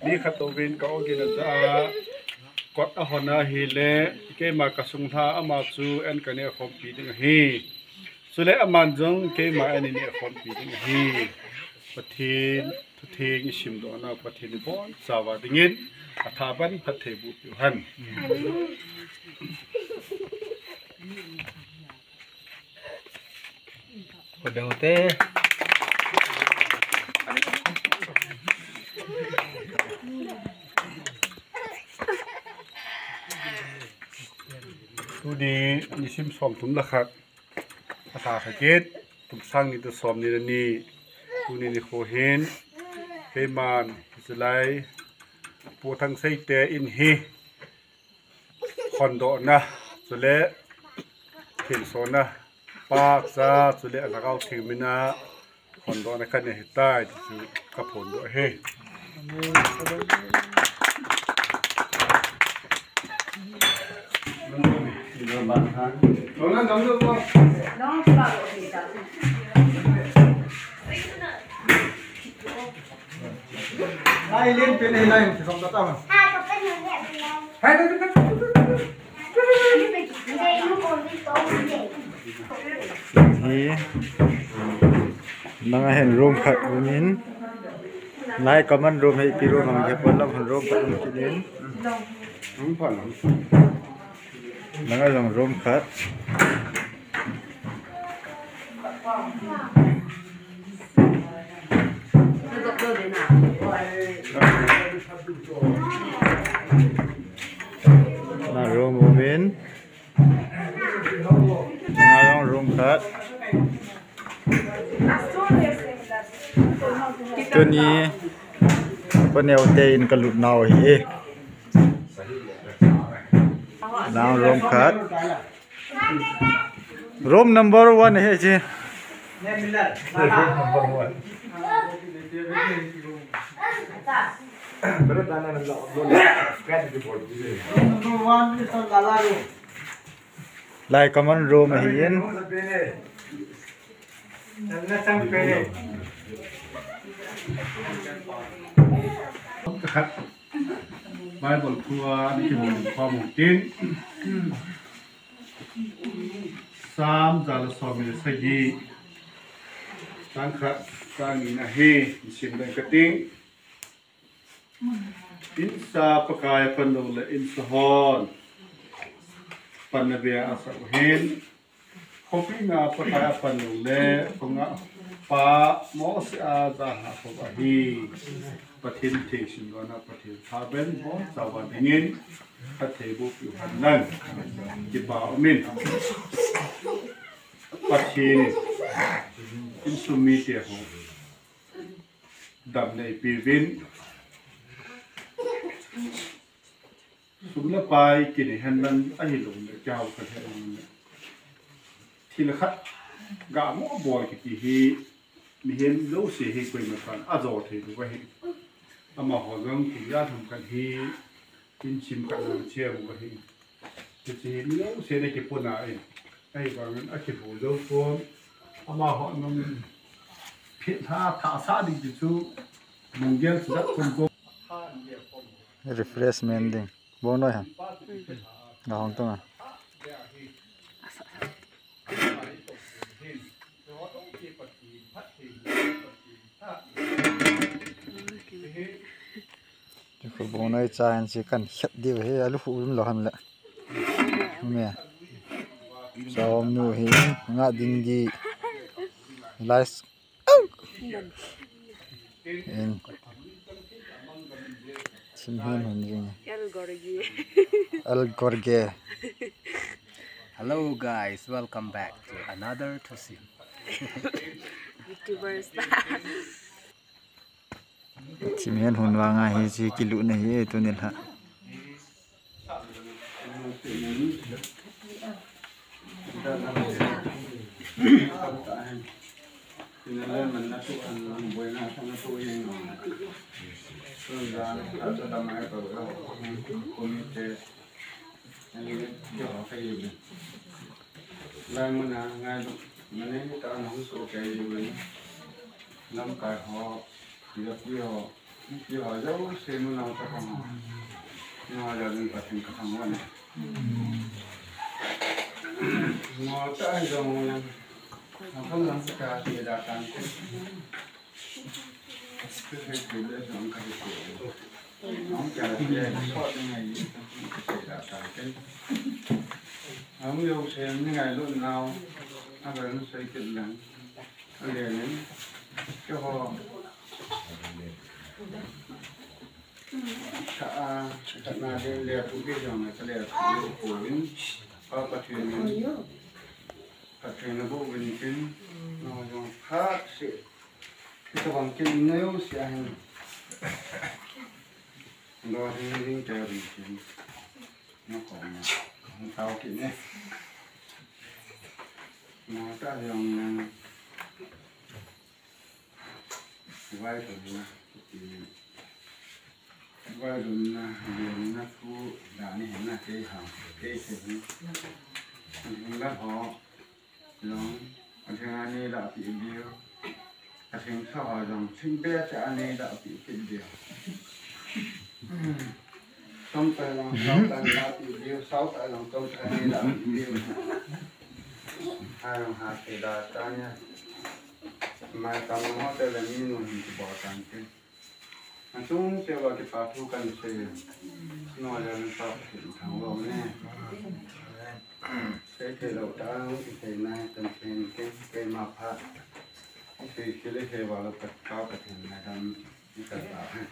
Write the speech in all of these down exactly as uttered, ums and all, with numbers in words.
นี่ขัดตัววินก็กินจ้ากดอาหารฮีเล่เกี่ยมากระสุนท่าอามาจูเอ็นกันเนี่ยคอมปีดึงฮีสุดเลยอามันจงเกี่ยมาอันนี้เนี่ยคอมปีดึงฮีปะเทนทุเทงชิมโดนะปะเทนบอลสาวดึงอินอัฐบันพัดเทบุตรหันกดเดาเต้ดูดีนี่ชิมสอมถุงละครับอาสาขกิดตุกสร้างนี่ตัวสอมนี่นี่ดูนี่นี่โคเห็นเฮมันสไลปูทั้งไส้เตอินฮีคอนโดนะสุเลเห็นโซนะปากซาสุเลแล้วก็ถึงมินาคอนโดนะกันเนี่ยใต้ที่กระผลด้วยเฮน้องนั่งน้ำดูป่ะน้องปลาโรตีจ้ะไล่เล่นเป็นไงไล่ที่สองตัวตั้งอ่ะฮ่าก็เป็นอย่างนี้ฮ่าเด็ดเด็ดเด็ดนี่นั่งเห็นรูมขัดรูมินไล่ก็มันรูมให้พี่รูมมันจะพ้นแล้วมันรูมขัดรูมกินเองรูมผ่อนนั่งลงรูมขัดน่ารูมรูมินนั่งลงรูมขัดตัวนี้เป็นแนวเตนกระลุดเนาเฮนั่งรูมขัดรูม number one เฮจีไล่ก็มันรูมเห็นครับไม้บนครัวนี่คือหมูความหมูจิ้นสามจานละสองมิลลิลิตรตั้งครับตั้งนี้นะเฮชิมเป็นกระติ้งอินซาปกายพันธุ์และอินซาฮอนปันเบียอาศัยเห็นคอฟีนาปกายพันธุ์และพงะปาโมสอาดาฮาปะฮีปะทินเทชินวานาปะทินทาเบนบอสาวดิงินพัดเทบุปิวหันนั่นจิบาอมินปะทินอินสุมีเตียหูดำในปีวินสุนละไปกินหันนั่นไอ้หลงเจ้าประเทศนี้ทีละขัดกาโมบอยกี่ฮีมีเห็นรู้สิฮีคุยมากันอาโจทย์ดูว่าฮีอามาหัวเรื่องที่ญาติทำกันฮีกินชิมกันเชื่อมกันฮีจะจะเห็นรู้เสียในกี่ปุ่นอะไรไอ้บางนั้นไอ้กี่ปุ่นเรื่องพวกอามาหัวน้องพิธาท่าซาดิจิจูมุงเกลสุดคนโก refreshment ding bon noi ha ga hong tong a ko bon noi cha an si kan khet di he alu hu lum lo ham la me som nu hi nga ding di lais en Hello guys, welcome back to another Tosin. YouTubers. Chim hen hun wa nga hi chi kilu na hi tu nil ha. Lai mana ngai mana ni ta nong so kai ni nam kai ho dia pi ho chỉ hỏi dấu xem nó nào cho không nó giờ mình phải thành cái thằng này nó tại rồi nó không làm cả thì đã tan cái cái cái cái đấy nó cái cái nó chả là gì sót như này cái đã tan cái ông yêu xem như ngày luôn nào nó về nó xây dựng lần nó liền đến cho họ cả cả na đêm lẹ phụ cái dòng này cái lẹ phụ phụ đến có cái chuyện này cái chuyện nó bộ bên trên nó dòng khác sẽ cái bằng chân nếu sẽ hành rồi thì mình chờ bên trên nó còn không tao kỹ này nó ta dòng vai rồi thì vai rồi là liền nó phụ đã này là cái hàng cái gì mình đã họ giống anh thấy anh ấy đã bị điều anh thấy sao họ giống sinh bé cho anh ấy đã bị cái điều trong tay lòng sáu tay đã bị điều sáu tay lòng trong tay anh ấy đã bị điều hai lòng hạt thì đã ta nha mai tao nó tới là mình luôn thì bỏ tan cái anh chúng sẽ vào cái phá thu cần xây nói là mình phải hiện thẳng vào nè cái thể đầu ta cái thể này tầm trên cái cái map ha cái cái lấy thể vào là tất cả các thể này làm cái tất cả ha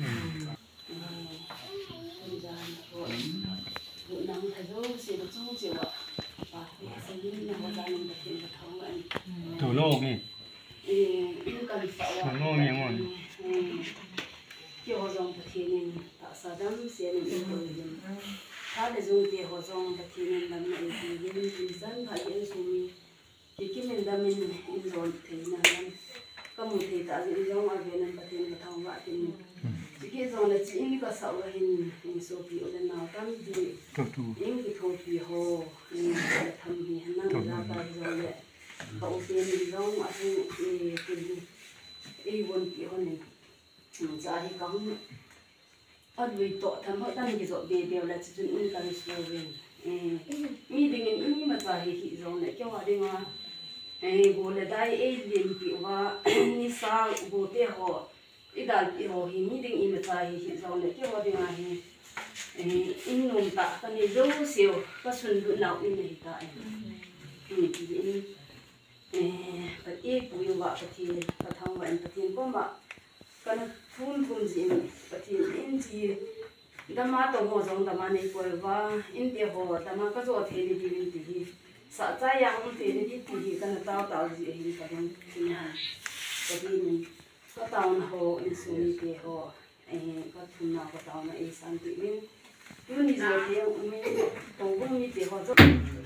vụ nắng thấy đâu sẽ được trong chiều ạ và thì sẽ đi nằm vào gia đình thực hiện được thấu anh thủ lô kì cần phải thủ lô nhiều ngon kiểu họ dùng thực hiện tạo ra đám sẽ nên yêu cầu dùngถ้าได้dùng thì họ dùng thực hiện làm nên thì những dân phải yên xuống thì cái mình đam mình in rồi thì là có một thì tại vì giống ở Việt Nam thực hiện được thấu vậy thì chỉ cái dùng là chỉ những cái sậu là hình hình số biểu lên nào tam gì những cái thổ thủy hồ những cái thầm thì năng ra bài rồi vậy hậu tiên giống ở cái cái cái vốn kiểu này giờ thì có ở vì tội thầm họ tăng cái rồi về đều là chỉ những cái số về mi thì những ý mà giờ thì rồi này cho họ đi mà bố là đại ấy liền kiểu và ni sao bố thế họ ít đại kiểu họ thì mi thì ý mà giờ thì rồi này cho họ đi mà thì in nôm ta cái này dấu siêu có xuân bữa nào in này tại thì thì cái ý bùi vợ cái thì cái thằng bạn cái thì có mà cái phun phun gì cái thì in gì đam mê tổng họ giống đam mê này coi và in địa họ đam mê cái chỗ thế thì thì thì sợ trái yang thế thì thì cái tao tao gì thì cái đó thì là cái gì mình cái tao nó họ in xuống thì họ cái thùng nào cái tao nó in sang thì mình luôn đi rồi thì mình tổng cũng đi thì họ rất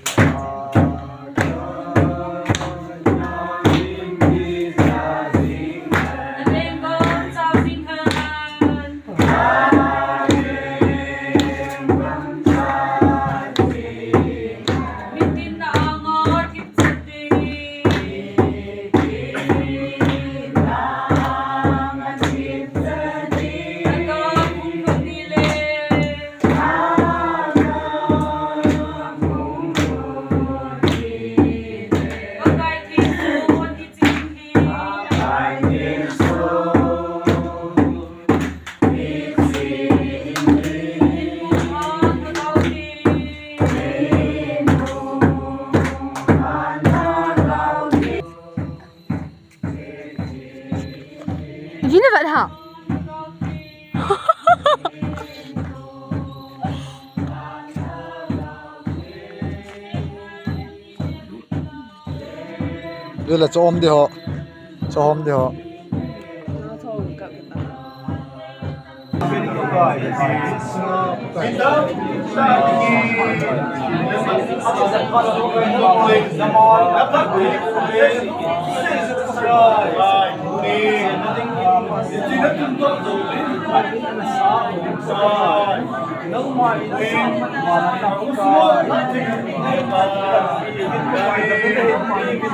Wie eine Wette. Đây là cho hôm đi họ, cho hôm đi họ.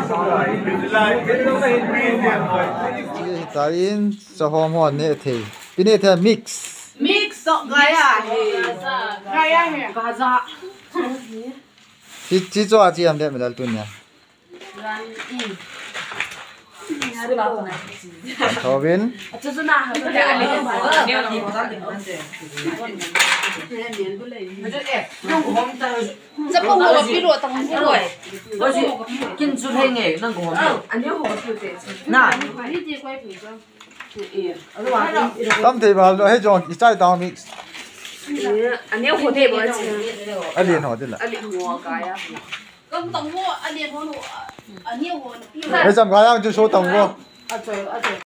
Tại in cho hôm hoa nè thì Pini the mix. Mix so gaya. Gaya me. Gaza. Chi chi cho a chi am de medal tun ya. Ran i. Tobin. Cho cho na ha. Neo thì có được vấn đề. Rất không có bị lụa tầng rồi. có gì kinh doanh hay nghề năng của mình Anh nhớ hồ tiêu tế. nè Đi đi quay bị cho. Tam the bal do he jong ki chai down mix. Anh nhớ hồ tiêu bớt. A lien ho de la. Anh liền mua cái á. Công tổng vô, anh liền hồ anh nhiều hồ. He jam ga yang chu so tong go. À trời, à trời.